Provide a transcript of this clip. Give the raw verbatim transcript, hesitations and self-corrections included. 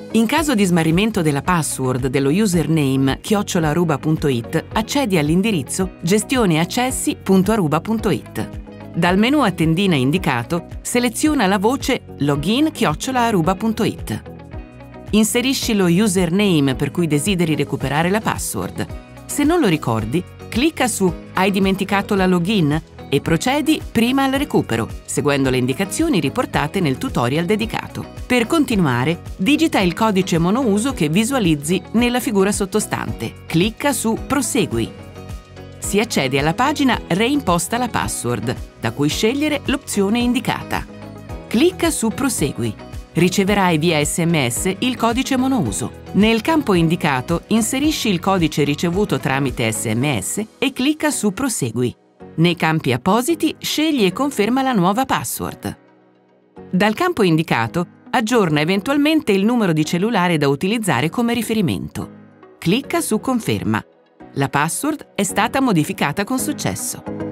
In caso di smarrimento della password dello username chiocciola aruba punto it, accedi all'indirizzo gestioneaccessi punto aruba punto it. Dal menu a tendina indicato, seleziona la voce login chiocciola aruba punto it. Inserisci lo username per cui desideri recuperare la password. Se non lo ricordi, clicca su Hai dimenticato la login? E procedi prima al recupero, seguendo le indicazioni riportate nel tutorial dedicato. Per continuare, digita il codice monouso che visualizzi nella figura sottostante. Clicca su Prosegui. Si accede alla pagina Reimposta la password, da cui scegliere l'opzione indicata. Clicca su Prosegui. Riceverai via sms il codice monouso. Nel campo indicato inserisci il codice ricevuto tramite sms e clicca su Prosegui. Nei campi appositi scegli e conferma la nuova password. Dal campo indicato aggiorna eventualmente il numero di cellulare da utilizzare come riferimento. Clicca su Conferma. La password è stata modificata con successo.